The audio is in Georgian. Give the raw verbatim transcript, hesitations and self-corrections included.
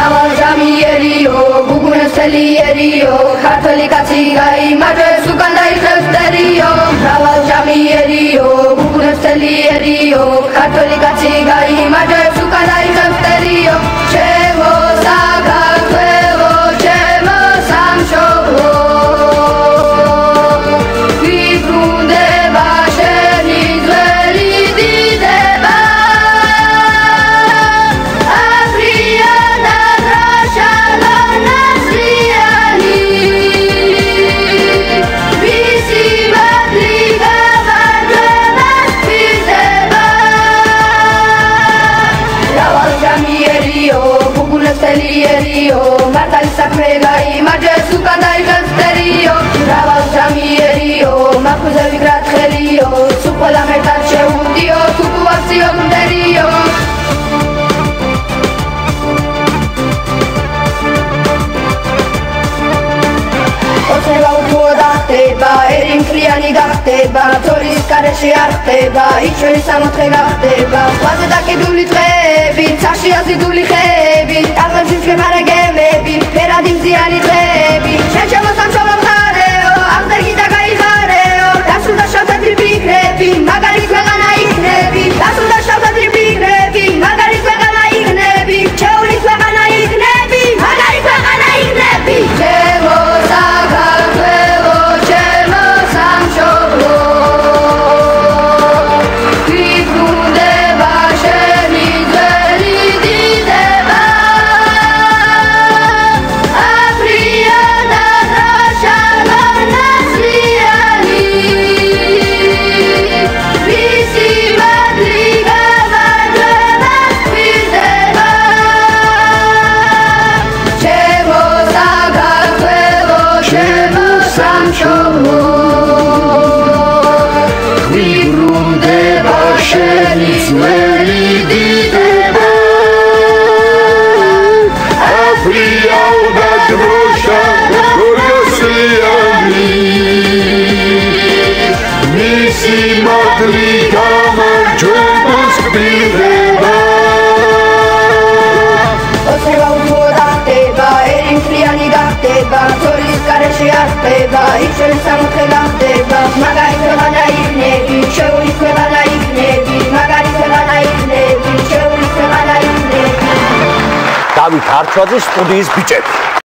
Რავალჟამიერიო, გუგუნესელიერიო, ქართველი კაცი გაიმარჯვებს უკან დაიხევს წერიო. Რავალჟამიერიო, გუგუნესელიერიო, ქართველი კაცი გაიმარჯვებს უკან დაიხევს წერიო. ჩემო საქართველო, ჩემო სამშობლო, ვიბრუნდება შენი ძველი დიდება. Ravalჟამიერიო, მართალი საქმე გაიმარჯვებს უკან დაიხევს წერიო. Რავალჟამიერიო, მაფუზე ვიგრად ხელიო, თუ ყველა ერთად შევუდიო, თუ კუაქციო მდერიო. ოცნება უთუო დახტება, ერი მთლიანი გახდება, თორის გარეშე არ ხდება, იქ ჩვენი სამოთხე გახდება. ზღვაზე დაკიდული დღეები, ცაში აზიდული ხეები, ტაღებში მშვენარე გემები, ფერადი მზიანი დღეები. შენ ჩემო სამშობლო მხარეო, აღწერგი და გაიხარეო, დასრულდა შავთეთრი ფიქრები, მაგარი ქვეყანა იქნები. დასრულდა შავთეთრი ფიქრები, მაგარი ქვეყანა იქნები. ჩვეული ქვეყანა იქნები, მაგარი ქვეყანა იქნები. ჩემო საქართველო, ჩემო სამშობლო, ვიბრუნდება შენი ძველი დიდება. აფრიანად რაშალა ნაცრიანი, მისი მადლი გამარჯვებას პირდება. ჩემო საქართველო, ჩემო სამშობლო, ვიბრუნდება შენი ძველი დიდება. აფრიანად დროშა გორგასლიანი, მისი მადლი გამარჯვებას პირდება. ოცნება უთუო დახტება, ერი მთლიანი გახდება, თორის გარეშე არ ხდება, იქ ჩვენი სამოთხე გახდება. მაგარი ქვეყანა იქნები, ჩვეული ქვეყანა იქნები, მაგარი ქვეყანა იქნები, ჩვეული ქვეყანა იქნები. დავით არჩვაძის სტუდიის ბიჭები.